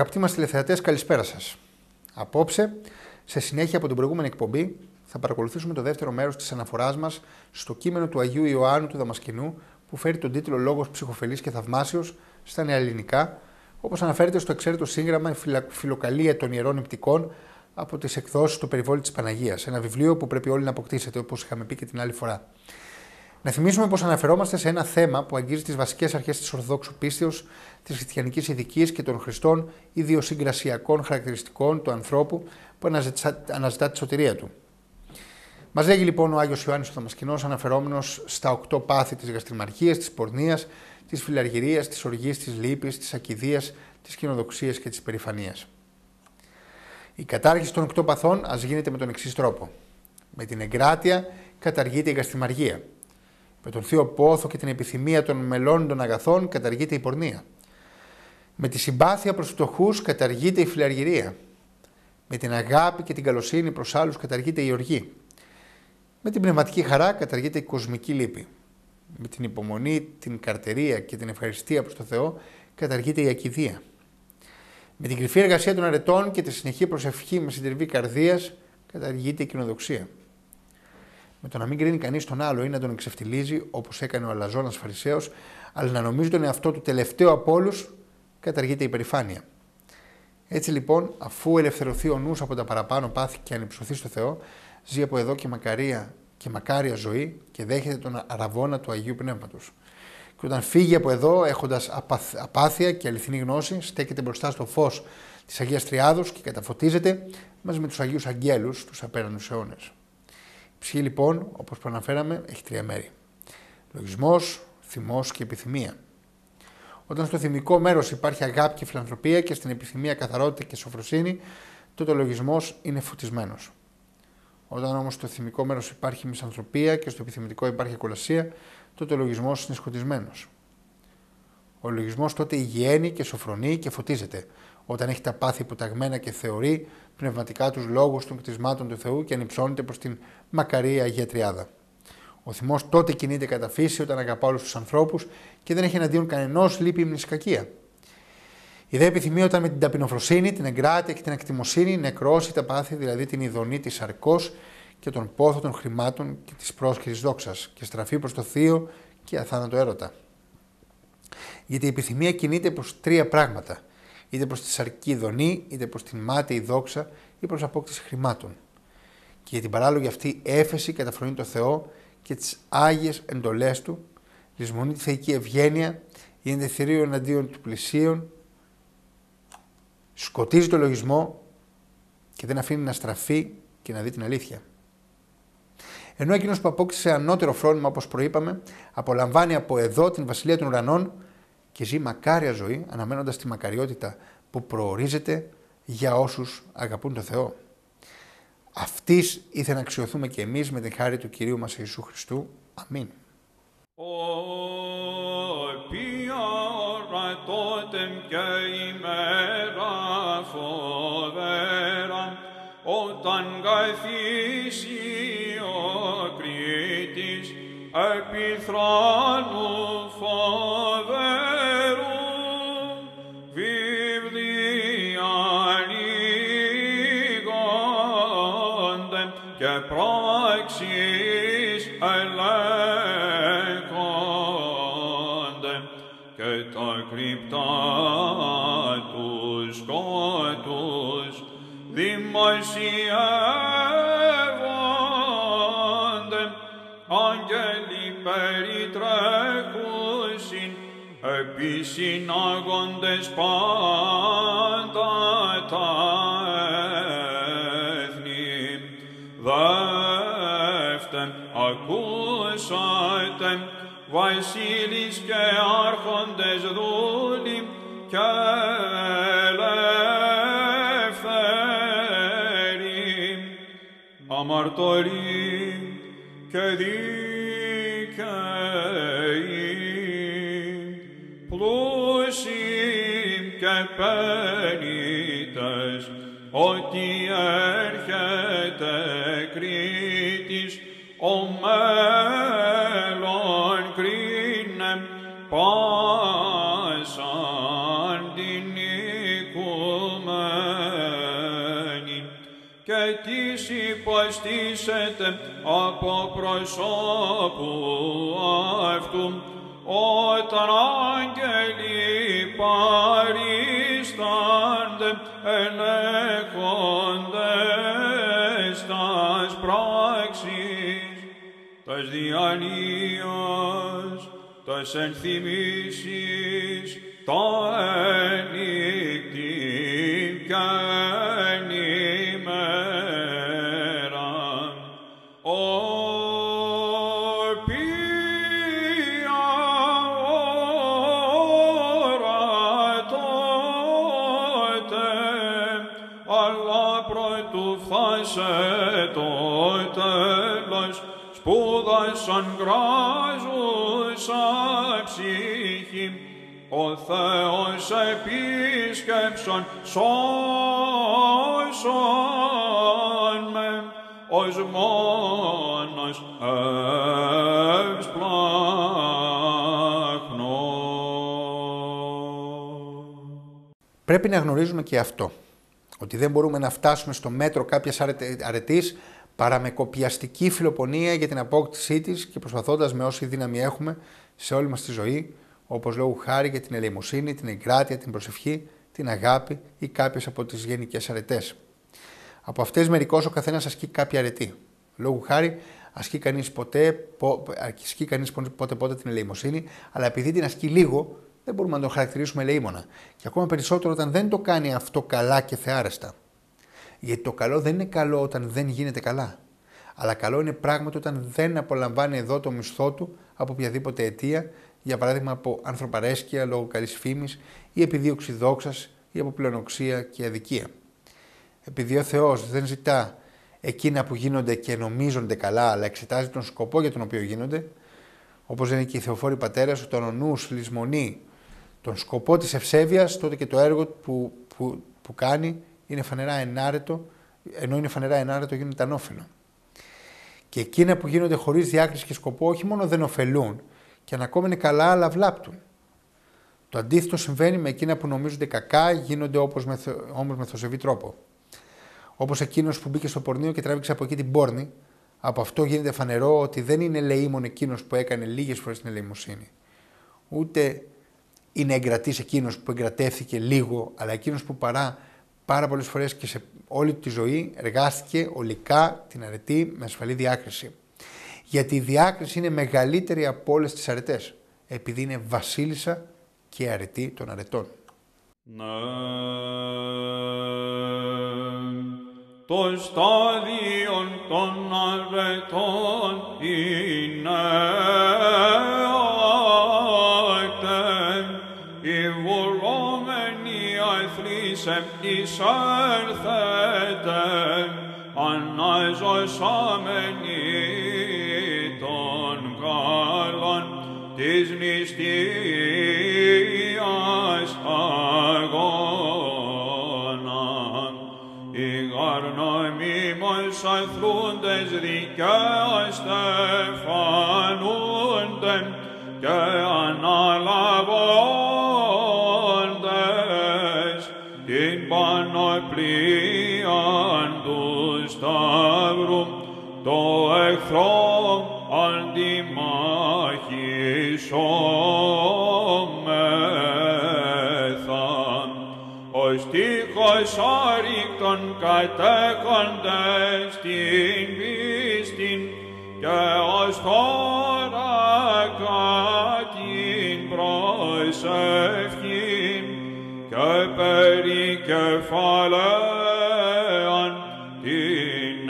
Αγαπητοί μας τηλεθεατές, καλησπέρα σας. Απόψε, σε συνέχεια από την προηγούμενη εκπομπή, θα παρακολουθήσουμε το δεύτερο μέρος της αναφοράς μας στο κείμενο του Αγίου Ιωάννου του Δαμασκηνού, που φέρει τον τίτλο «Λόγος ψυχοφελής και θαυμάσιος» στα νεοελληνικά, όπως αναφέρεται στο εξαίρετο σύγγραμμα «Η Φιλοκαλία των Ιερών Νηπτικών» από τις εκδόσεις του Περιβόλη της Παναγίας. Ένα βιβλίο που πρέπει όλοι να αποκτήσετε, όπως είχαμε πει και την άλλη φορά. Να θυμίσουμε πως αναφερόμαστε σε ένα θέμα που αγγίζει τις βασικές αρχές της Ορθοδόξου πίστεως, της χριστιανικής ηθικής και των χριστών ιδιοσυγκρασιακών χαρακτηριστικών του ανθρώπου που αναζητά τη σωτηρία του. Μας λέγει λοιπόν ο Άγιος Ιωάννης ο Δαμασκηνός, αναφερόμενος στα 8 πάθη της γαστριμαρχίας, της πορνείας, της φιλαργυρίας, της οργής, της λύπης, της ακηδείας, της κοινοδοξίας και της υπερηφανίας. Η κατάργηση των 8 παθών ας γίνεται με τον εξής τρόπο. Με την εγκράτεια καταργείται η γαστριμαργία. Με τον θείο πόθο και την επιθυμία των μελών των αγαθών καταργείται η πορνεία. Με τη συμπάθεια προς τους φτωχούς καταργείται η φιλαργυρία. Με την αγάπη και την καλοσύνη προς άλλους καταργείται η οργή. Με την πνευματική χαρά καταργείται η κοσμική λύπη. Με την υπομονή, την καρτερία και την ευχαριστία προς τον Θεό καταργείται η ακηδεία. Με την κρυφή εργασία των αρετών και τη συνεχή προσευχή με συντριβή καρδίας καταργείται η κοινοδοξία. Με το να μην κρίνει κανείς τον άλλο ή να τον εξευτιλίζει, όπως έκανε ο αλαζόνας Φαρισαίος, αλλά να νομίζει τον εαυτό του τελευταίο από όλους, καταργείται η υπερηφάνεια. Έτσι λοιπόν, αφού ελευθερωθεί ο νους από τα παραπάνω πάθη και ανυψωθεί στο Θεό, ζει από εδώ και μακάρια ζωή και δέχεται τον αραβώνα του Αγίου Πνεύματος. Και όταν φύγει από εδώ, έχοντας απάθεια και αληθινή γνώση, στέκεται μπροστά στο φως της Αγίας Τριάδος και καταφωτίζεται μαζί με τους Αγίους Αγγέλους τους απέραντους αιώνες. Η ψυχή λοιπόν, όπως προαναφέραμε, έχει 3 μέρη. Λογισμός, θυμός και επιθυμία. Όταν στο θυμικό μέρος υπάρχει αγάπη και φιλανθρωπία και στην επιθυμία καθαρότητα και σοφροσύνη, τότε ο λογισμός είναι φωτισμένος. Όταν όμως στο θυμικό μέρος υπάρχει μισανθρωπία και στο επιθυμητικό υπάρχει ακολασία, τότε ο λογισμός είναι σκοτισμένος. Ο λογισμός τότε υγιαίνει και σοφρονεί και φωτίζεται, όταν έχει τα πάθη υποταγμένα και θεωρεί πνευματικά τους λόγους των κτισμάτων του Θεού και ανυψώνεται προς την μακαρία Αγία Τριάδα. Ο θυμός τότε κινείται κατά φύση όταν αγαπά όλους τους ανθρώπους και δεν έχει εναντίον κανενός λύπη ή μνησκακία. Η δε επιθυμία όταν με την ταπεινοφροσύνη, την εγκράτεια και την ακτιμοσύνη νεκρώσει τα πάθη, δηλαδή την ειδονή της σαρκός και τον πόθο των χρημάτων και της πρόσκλησης δόξας και στραφεί προς το θείο και αθάνατο έρωτα. Γιατί η επιθυμία κινείται προς 3 πράγματα. Είτε προς τη σαρκική ειδονή, είτε προς την μάταιη δόξα ή προς απόκτηση χρημάτων. Και για την παράλογη αυτή έφεση καταφρονεί το Θεό και τις άγιες εντολές του, λησμονεί τη θεϊκή ευγένεια, γίνεται θηρίο εναντίον του πλησίον, σκοτίζει το λογισμό και δεν αφήνει να στραφεί και να δει την αλήθεια. Ενώ εκείνος που απόκτησε ανώτερο φρόνημα, όπως προείπαμε, απολαμβάνει από εδώ την βασιλεία των ουρανών και ζει μακάρια ζωή, αναμένοντας τη μακαριότητα που προορίζεται για όσους αγαπούν τον Θεό. Αυτής ήθελα να αξιωθούμε και εμείς με την χάρη του Κυρίου μας Ιησού Χριστού. Αμήν. Όταν καθίσει ο κρίτης επιθρόνου φοβερού, βιβλία ανοίγονται και πράξεις ελέγχονται και τα κρυπτά του σκότους δημοσιεύονται, άγγελοι περιτρέχουσιν, επισυνάγοντες πάντα τα έθνη. Δεύτε, ακούσατε, βασίλεις και άρχοντες δούλοι και αμαρτωλοί και δίκαιοι, πλούσιοι και πενήτες, ότι έρχεται κρίτης, ο μέλλον κρίνε πάσαν την οίκου και τις υποστήσετε από προσώπου αυτού, όταν άγγελοι παρίστανται ελέγχοντες τας πράξεις, τας διανοίας, τας ενθυμίσεις, τα ενύκτην και ενημέραν, οποία ώρα τότε, αλλά πρωτού φθάσε το τέλος, σπούδασαν κράζουσα ψυχή, ο Θεός επίσκεψον σώσον με, ως μόνος ευσπλάχνος. Πρέπει να γνωρίζουμε και αυτό, ότι δεν μπορούμε να φτάσουμε στο μέτρο κάποιας αρετής παρά με κοπιαστική φιλοπονία για την απόκτησή της και προσπαθώντας με όση δύναμη έχουμε σε όλη μας τη ζωή, όπως λόγου χάρη για την ελεημοσύνη, την εγκράτεια, την προσευχή, την αγάπη ή κάποιες από τις γενικές αρετές. Από αυτές μερικώς ο καθένας ασκεί κάποια αρετή. Λόγου χάρη ασκεί κανείς πότε την ελεημοσύνη, αλλά επειδή την ασκεί λίγο, δεν μπορούμε να τον χαρακτηρίσουμε ελεήμονα. Και ακόμα περισσότερο όταν δεν το κάνει αυτό καλά και θεάρεστα. Γιατί το καλό δεν είναι καλό όταν δεν γίνεται καλά. Αλλά καλό είναι πράγματι όταν δεν απολαμβάνει εδώ το μισθό του από οποιαδήποτε αιτία, για παράδειγμα από ανθρωπαρέσκεια λόγω καλής φήμης ή επιδίωξη δόξας ή από πλεονοξία και αδικία. Επειδή ο Θεός δεν ζητά εκείνα που γίνονται και νομίζονται καλά, αλλά εξετάζει τον σκοπό για τον οποίο γίνονται, όπως λένε και οι θεοφόροι πατέρες, όταν ο νους λησμονεί τον σκοπό της ευσέβειας, τότε και το έργο που κάνει είναι φανερά ενάρετο, ενώ είναι φανερά ενάρετο γίνεται ανώφελο. Και εκείνα που γίνονται χωρίς διάκριση και σκοπό όχι μόνο δεν ωφελούν, και αν ακόμα είναι καλά, αλλά βλάπτουν. Το αντίθετο συμβαίνει με εκείνα που νομίζονται κακά, γίνονται όμως με θοσεβή τρόπο. Όπως εκείνος που μπήκε στο πορνείο και τράβηξε από εκεί την πόρνη, από αυτό γίνεται φανερό ότι δεν είναι ελεήμων εκείνος που έκανε λίγες φορές την ελεημοσύνη. Ούτε είναι εγκρατής εκείνος που εγκρατεύθηκε λίγο, αλλά εκείνος που πάρα πολλές φορές και σε όλη τη ζωή εργάστηκε ολικά την αρετή με ασφαλή διάκριση. Γιατί η διάκριση είναι μεγαλύτερη από όλες τις αρετές, επειδή είναι βασίλισσα και αρετή των αρετών. Ναι, το στάδιο των αρετών είναι η βουλόμενη αθλήσεμ εισέρθετε, αναζωσάμενη των καλών της νηστείας αγώνα. Οι γαρνομίμως αθλούντες δικαίωστε φανούνται και αναλαβώντες την πανοπλίαν του Σταύρου, το εχθρό αντιμαχισόμεθα. Ο στίχος άρρηκτον κατέχοντες την πίστην και ως τώρα την προσευχήν και περί κεφαλαίαν την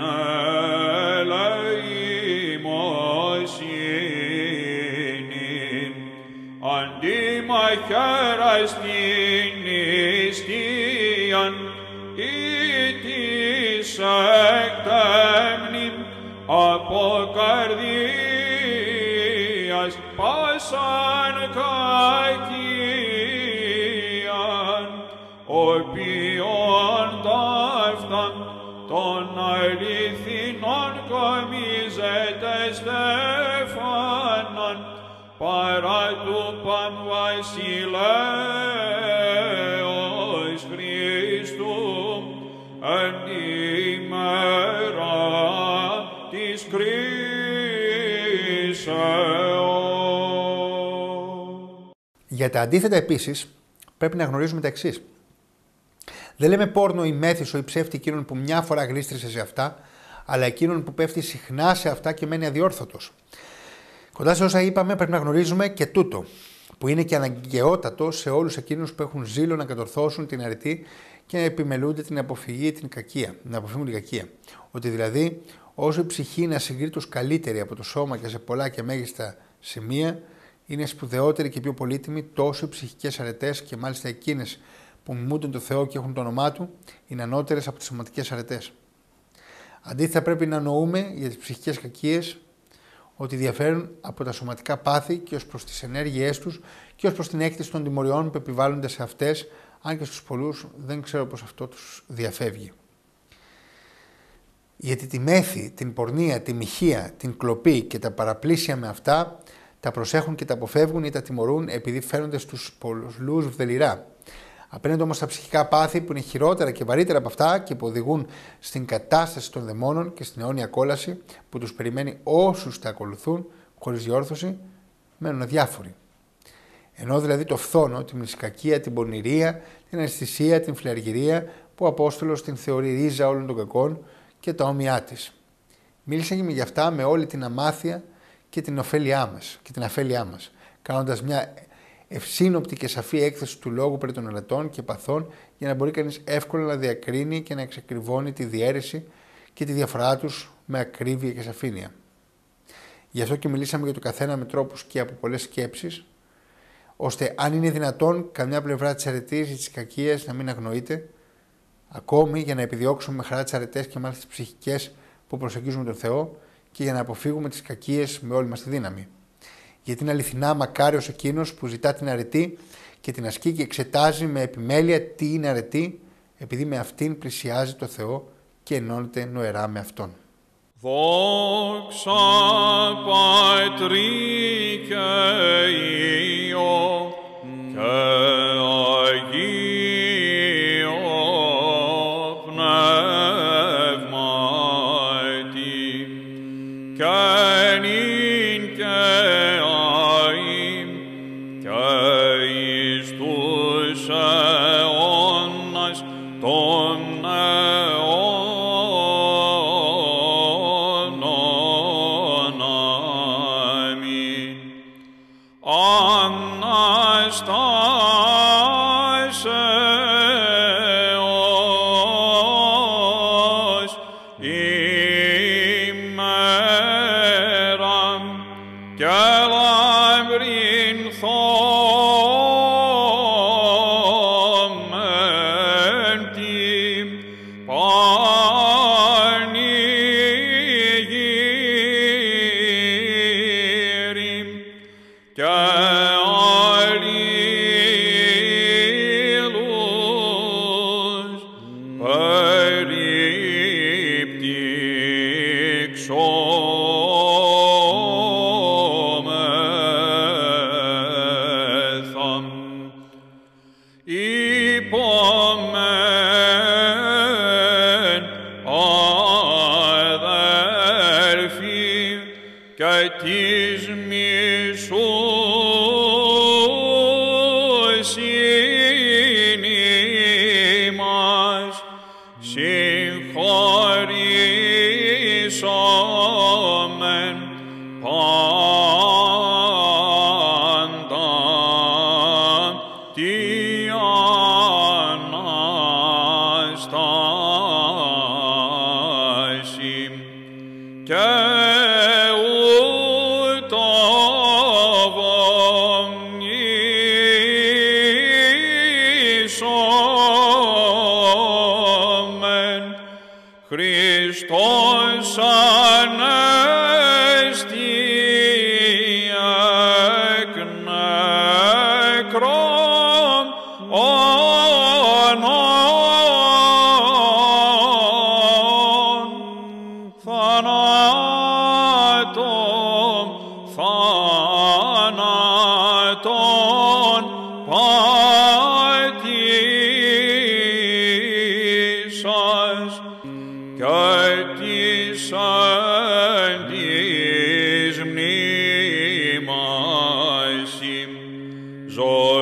ελεημοσύνην, αντιμαχαίρας την νηστείαν ή της εκτέμνην από καρδίας πάσαν κακίαν, οποίον ταύταν των αληθινών κομίζεται στέφαναν παρά του Παμβασιλέως Χριστού εντιμένου. Για τα αντίθετα επίσης πρέπει να γνωρίζουμε τα εξής. Δεν λέμε πόρνο ή μέθησο ή ψεύτη εκείνον που μια φορά γλίστρισε σε αυτά, αλλά εκείνον που πέφτει συχνά σε αυτά και μένει αδιόρθωτος. Κοντά σε όσα είπαμε πρέπει να γνωρίζουμε και τούτο, που είναι και αναγκαιότατο σε όλους εκείνους που έχουν ζήλο να κατορθώσουν την αρετή και να επιμελούνται την αποφυγή την κακία, να αποφύγουν την κακία. Ότι δηλαδή όσο η ψυχή είναι ασυγκρίτως καλύτερη από το σώμα και σε πολλά και μέγιστα σημεία, είναι σπουδαιότερη και πιο πολύτιμη, τόσο οι ψυχικές αρετές και μάλιστα εκείνες που μιμούνται το Θεό και έχουν το όνομά Του, είναι ανώτερες από τις σωματικές αρετές. Αντίθετα, πρέπει να νοούμε για τις ψυχικές κακίες ότι διαφέρουν από τα σωματικά πάθη και ως προς τις ενέργειές τους και ως προς την έκτηση των τιμωριών που επιβάλλονται σε αυτές, αν και στους πολλούς δεν ξέρω πως αυτό τους διαφεύγει. Γιατί τη μέθη, την πορνεία, τη μοιχεία, την κλοπή και τα παραπλήσια με αυτά τα προσέχουν και τα αποφεύγουν ή τα τιμωρούν επειδή φαίνονται στους πολλούς βδελιρά. Απέναντι όμως στα ψυχικά πάθη που είναι χειρότερα και βαρύτερα από αυτά και που οδηγούν στην κατάσταση των δαιμόνων και στην αιώνια κόλαση που τους περιμένει όσους τα ακολουθούν χωρίς διόρθωση, μένουν αδιάφοροι. Ενώ δηλαδή το φθόνο, τη μνησκακία, την πονηρία, την αισθησία, την φλιαργυρία που ο Απόστολος την θεωρεί ρίζα όλων των κακών και τα όμοιά της. Μίλησε και για αυτά με όλη την αμάθεια και την αφέλειά μας, κάνοντας μια ευσύνοπτη και σαφή έκθεση του λόγου περί των αρετών και παθών για να μπορεί κανείς εύκολα να διακρίνει και να εξακριβώνει τη διαίρεση και τη διαφορά τους με ακρίβεια και σαφήνεια. Γι' αυτό και μιλήσαμε για το καθένα με τρόπους και από πολλές σκέψεις, ώστε αν είναι δυνατόν καμιά πλευρά της αρετής ή της κακίας να μην αγνοείται, ακόμη για να επιδιώξουμε με χαρά τις αρετές και μάλιστα τις ψυχικές που προσεγγίζουμε τον Θεό και για να αποφύγουμε τις κακίες με όλη μας τη δύναμη. Γιατί είναι αληθινά μακάριος εκείνος που ζητά την αρετή και την ασκεί και εξετάζει με επιμέλεια τι είναι αρετή, επειδή με αυτήν πλησιάζει το Θεό και ενώνεται νοερά με Αυτόν. Δόξα Πατρί και Υιό και Αγίο Πνεύματι και νυν και αΐ και εις τους αιώνας των αιώνων. Αμήν. Αναστάσεως ημέραν και λαμπρινθόμεν την πανηγύριν και αλλήλους περιπτύξομεθα. Υπομεν αδελφοί και της μισούς ημάς συγχωρήσομεν πάντα τη Αναστάση και ούτω βομνήσομεν Χριστός ανέστη εκ νεκρών θανάτων πατήσας και της εν της μνήμας ζωή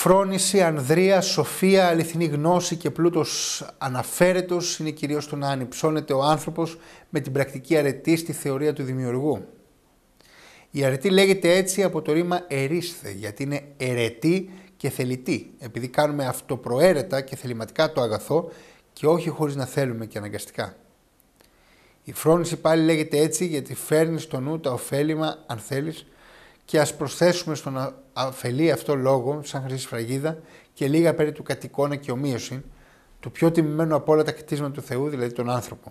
φρόνηση, ανδρεία, σοφία, αληθινή γνώση και πλούτος αναφέρετος είναι κυρίως το να ανυψώνεται ο άνθρωπος με την πρακτική αρετή στη θεωρία του δημιουργού. Η αρετή λέγεται έτσι από το ρήμα ερίσθε, γιατί είναι ερετή και θελητή, επειδή κάνουμε αυτοπροαίρετα και θεληματικά το αγαθό και όχι χωρίς να θέλουμε και αναγκαστικά. Η φρόνηση πάλι λέγεται έτσι γιατί φέρνει στο νου τα ωφέλιμα, αν θέλεις, και ας προσθέσουμε στον αφελή αυτό λόγο, σαν χρυσή σφραγίδα, και λίγα περί του κατοικώνα και ομοίωση, του πιο τιμημένου από όλα τα κτίσματα του Θεού, δηλαδή τον άνθρωπο.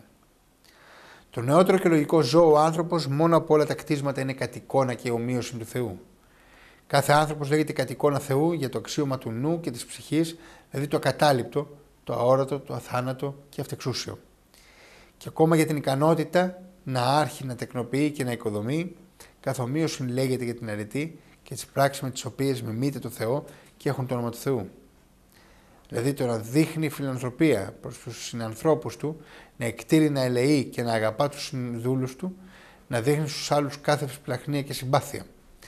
Το νεότερο και λογικό ζώο ο άνθρωπος, μόνο από όλα τα κτίσματα είναι κατοικώνα και ομοίωση του Θεού. Κάθε άνθρωπος λέγεται κατοικώνα Θεού για το αξίωμα του νου και της ψυχής, δηλαδή το ακατάληπτο, το αόρατο, το αθάνατο και αυτεξούσιο. Και ακόμα για την ικανότητα να άρχει, να τεκνοποιεί και να οικοδομεί, καθ' ομοίωση λέγεται για την αρετή και τις πράξεις με τις οποίες μιμείται το Θεό και έχουν το όνομα του Θεού. Δηλαδή το να δείχνει φιλανθρωπία προς τους συνανθρώπους του, να εκτείρει, να ελεεί και να αγαπά τους δούλους του, να δείχνει στους άλλους κάθε σπλαχνία και συμπάθεια.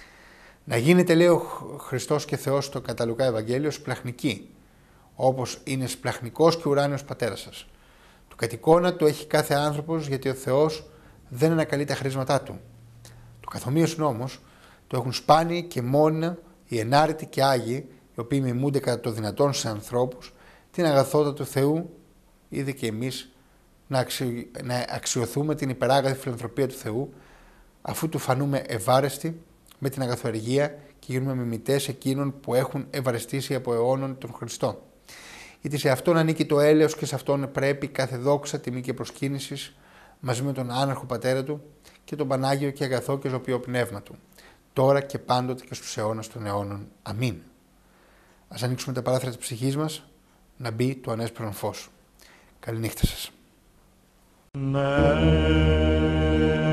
Να γίνεται, λέει ο Χριστός και Θεός στο κατά Λουκά Ευαγγέλιο, σπλαχνική, όπως είναι σπλαχνικός και ουράνιος πατέρας σας. Το κατοικώνα το έχει κάθε άνθρωπος γιατί ο Θεός δεν ανακαλεί τα χρήσματά του. Το καθομοίωσιν όμως το έχουν σπάνιοι και μόνα οι ενάρετοι και άγιοι, οι οποίοι μιμούνται κατά το δυνατόν σε ανθρώπους, την αγαθότητα του Θεού, είδε και εμείς να αξιοθούμε την υπεράγαθη φιλανθρωπία του Θεού, αφού του φανούμε ευάρεστοι με την αγαθοεργία και γίνουμε μιμητές εκείνων που έχουν ευαρεστήσει από αιώνων τον Χριστό. Γιατί σε αυτόν ανήκει το έλεος και σε αυτόν πρέπει κάθε δόξα, τιμή και προσκύνησης μαζί με τον άναρχο πατέρα του και τον Πανάγιο και αγαθό και ζωπιό πνεύμα του, τώρα και πάντοτε και στους αιώνας των αιώνων. Αμήν. Ας ανοίξουμε τα παράθυρα της ψυχής μας να μπει το ανέσπερον φως. Καληνύχτα σας.